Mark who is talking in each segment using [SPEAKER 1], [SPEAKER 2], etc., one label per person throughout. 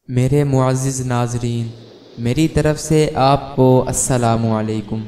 [SPEAKER 1] میرے معزز ناظرین، میری طرف سے آپ کو السلام علیکم۔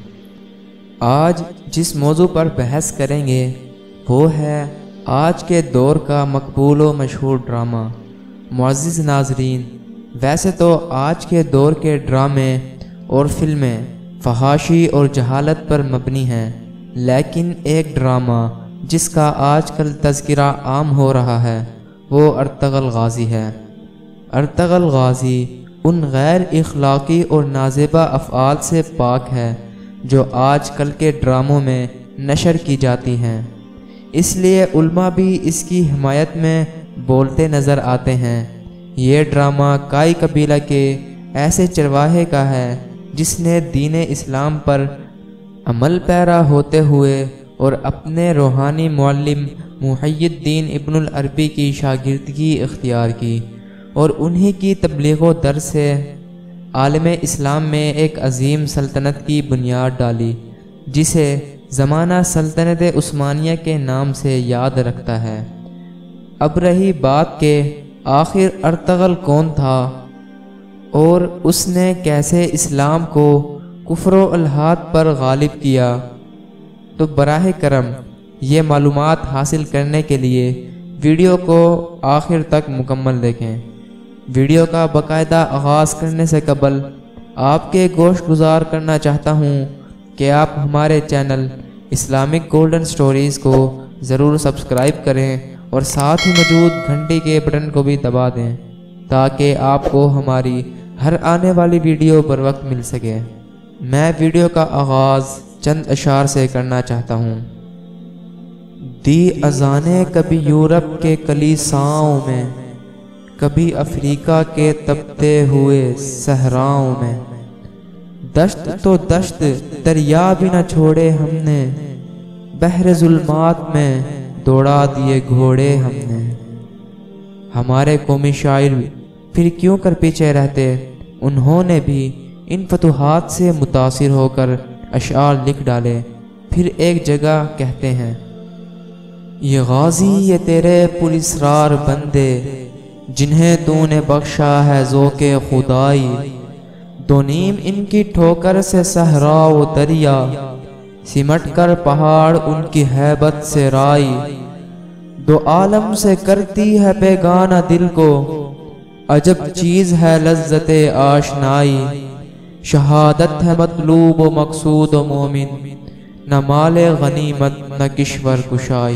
[SPEAKER 1] آج جس موضوع پر بحث کریں گے وہ ہے آج کے دور کا مقبول و مشہور ڈرامہ۔ معزز ناظرین، ویسے تو آج کے دور کے ڈرامے اور فلمیں فحاشی اور جہالت پر مبنی ہیں، لیکن ایک ڈرامہ جس کا آج کل تذکرہ عام ہو رہا ہے وہ ارطغرل غازی ہے۔ ارطغرل غازی ان غیر اخلاقی اور نازیبہ افعال سے پاک ہے جو آج کل کے ڈراموں میں نشر کی جاتی ہیں، اس لیے علماء بھی اس کی حمایت میں بولتے نظر آتے ہیں۔ یہ ڈرامہ کائی قبیلہ کے ایسے چرواہے کا ہے جس نے دین اسلام پر عمل پیرا ہوتے ہوئے اور اپنے روحانی معلم محی الدین ابن العربی کی شاگردگی اختیار کی اور انہی کی تبلیغ و درس سے عالم اسلام میں ایک عظیم سلطنت کی بنیاد ڈالی جسے زمانہ سلطنت عثمانیہ کے نام سے یاد رکھتا ہے۔ اب رہی بات کہ آخر ارطغرل کون تھا اور اس نے کیسے اسلام کو کفر و الحاد پر غالب کیا، تو براہ کرم یہ معلومات حاصل کرنے کے لیے ویڈیو کو آخر تک مکمل دیکھیں۔ ویڈیو کا باقاعدہ آغاز کرنے سے قبل آپ کے گوش گزار کرنا چاہتا ہوں کہ آپ ہمارے چینل اسلامک گولڈن سٹوریز کو ضرور سبسکرائب کریں اور ساتھ ہی موجود گھنٹی کے بٹن کو بھی دبا دیں تاکہ آپ کو ہماری ہر آنے والی ویڈیو بر وقت مل سکے۔ میں ویڈیو کا آغاز چند اشعار سے کرنا چاہتا ہوں۔ دی اذانیں کبھی یورپ کے کلیساؤں میں، کبھی افریقہ کے تپتے ہوئے صحراؤں میں، دشت تو دشت دریا بھی نہ چھوڑے ہم نے، بحر ظلمات میں دوڑا دیے گھوڑے ہم نے۔ ہمارے قومی شاعر پھر کیوں کر پیچھے رہتے، انہوں نے بھی ان فتوحات سے متاثر ہو کر اشعار لکھ ڈالے۔ پھر ایک جگہ کہتے ہیں، یہ غازی یہ تیرے پراسرار بندے، جنہیں تو نے بخشا ہے ذوق خدائی، دو نیم ان کی ٹھوکر سے صحرا و دریا، سمٹ کر پہاڑ ان کی ہیبت سے رائی، دو عالم سے کرتی ہے بیگانہ دل کو، عجب چیز ہے لذت آشنائی، شہادت ہے مطلوب و مقصود و مومن، نہ مال غنیمت نہ کشور کشائی۔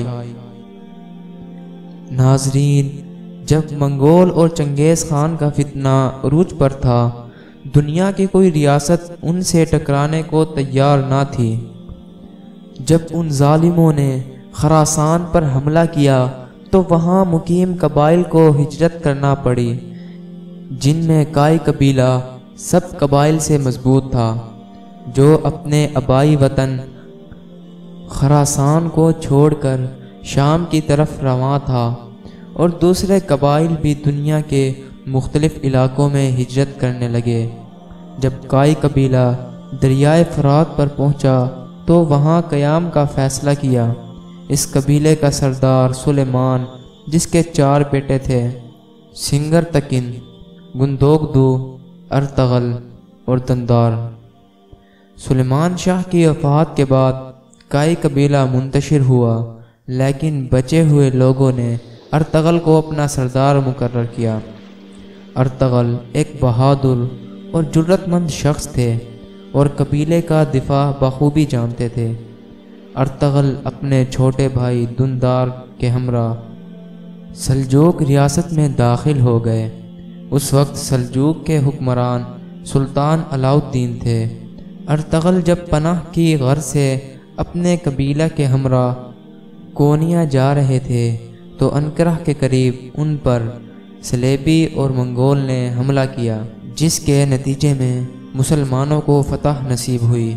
[SPEAKER 1] ناظرین، جب منگول اور چنگیز خان کا فتنہ عروج پر تھا، دنیا کی کوئی ریاست ان سے ٹکرانے کو تیار نہ تھی۔ جب ان ظالموں نے خراسان پر حملہ کیا تو وہاں مقیم قبائل کو ہجرت کرنا پڑی، جن میں کائی قبیلہ سب قبائل سے مضبوط تھا، جو اپنے آبائی وطن خراسان کو چھوڑ کر شام کی طرف رواں تھا، اور دوسرے قبائل بھی دنیا کے مختلف علاقوں میں ہجرت کرنے لگے۔ جب کائی قبیلہ دریائے فرات پر پہنچا تو وہاں قیام کا فیصلہ کیا۔ اس قبیلے کا سردار سلیمان، جس کے 4 بیٹے تھے، سنگر تکن، گندوگدو، ارطغرل اور دندار۔ سلیمان شاہ کی وفات کے بعد کائی قبیلہ منتشر ہوا، لیکن بچے ہوئے لوگوں نے ارطغرل کو اپنا سردار مقرر کیا۔ ارطغرل ایک بہادر اور جرأت مند شخص تھے اور قبیلے کا دفاع بخوبی جانتے تھے۔ ارطغرل اپنے چھوٹے بھائی دندار کے ہمراہ سلجوق ریاست میں داخل ہو گئے۔ اس وقت سلجوق کے حکمران سلطان علاؤ الدین تھے۔ ارطغرل جب پناہ کی غرض سے اپنے قبیلہ کے ہمراہ کونیا جا رہے تھے تو انقرہ کے قریب ان پر صلیبی اور منگول نے حملہ کیا، جس کے نتیجے میں مسلمانوں کو فتح نصیب ہوئی۔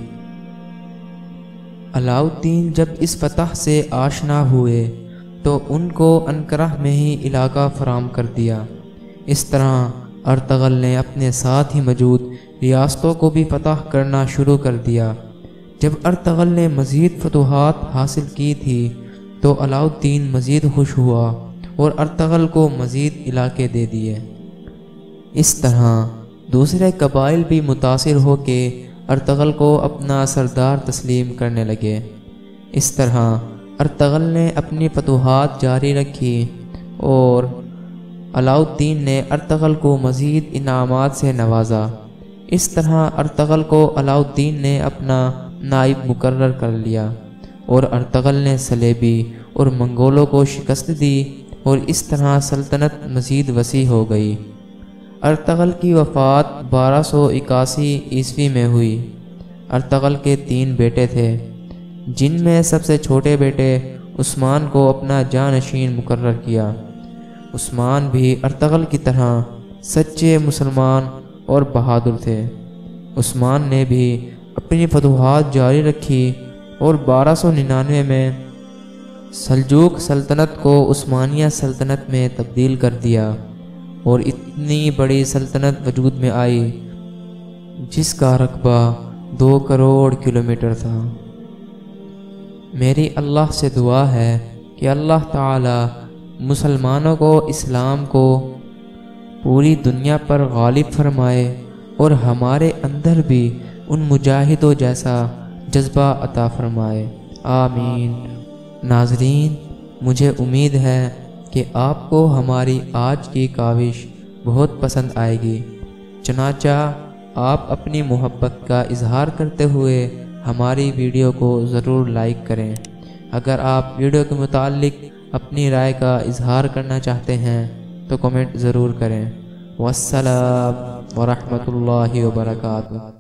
[SPEAKER 1] علاؤ الدین جب اس فتح سے آشنا ہوئے تو ان کو انقرہ میں ہی علاقہ فراہم کر دیا۔ اس طرح ارطغرل نے اپنے ساتھ ہی موجود ریاستوں کو بھی فتح کرنا شروع کر دیا۔ جب ارطغرل نے مزید فتوحات حاصل کی تھی تو علاؤ الدین مزید خوش ہوا اور ارطغرل کو مزید علاقے دے دیے۔ اس طرح دوسرے قبائل بھی متاثر ہو کے ارطغرل کو اپنا سردار تسلیم کرنے لگے۔ اس طرح ارطغرل نے اپنی فتوحات جاری رکھی اور علاؤ الدین نے ارطغرل کو مزید انعامات سے نوازا۔ اس طرح ارطغرل کو علاؤ الدین نے اپنا نائب مقرر کر لیا اور ارطغرل نے صلیبی اور منگولوں کو شکست دی اور اس طرح سلطنت مزید وسیع ہو گئی۔ ارطغرل کی وفات 1281 عیسوی میں ہوئی۔ ارطغرل کے 3 بیٹے تھے، جن میں سب سے چھوٹے بیٹے عثمان کو اپنا جانشین مقرر کیا۔ عثمان بھی ارطغرل کی طرح سچے مسلمان اور بہادر تھے۔ عثمان نے بھی اپنی فتوحات جاری رکھی اور 1299 میں سلجوق سلطنت کو عثمانیہ سلطنت میں تبدیل کر دیا اور اتنی بڑی سلطنت وجود میں آئی جس کا رقبہ 2 کروڑ کلومیٹر تھا۔ میری اللہ سے دعا ہے کہ اللہ تعالی مسلمانوں کو اسلام کو پوری دنیا پر غالب فرمائے اور ہمارے اندر بھی ان مجاہدوں جیسا جذبہ عطا فرمائے، آمین۔ ناظرین، مجھے امید ہے کہ آپ کو ہماری آج کی کاوش بہت پسند آئے گی، چنانچہ آپ اپنی محبت کا اظہار کرتے ہوئے ہماری ویڈیو کو ضرور لائک کریں۔ اگر آپ ویڈیو کے متعلق اپنی رائے کا اظہار کرنا چاہتے ہیں تو کمنٹ ضرور کریں۔ والسلام ورحمۃ اللہ وبرکاتہ۔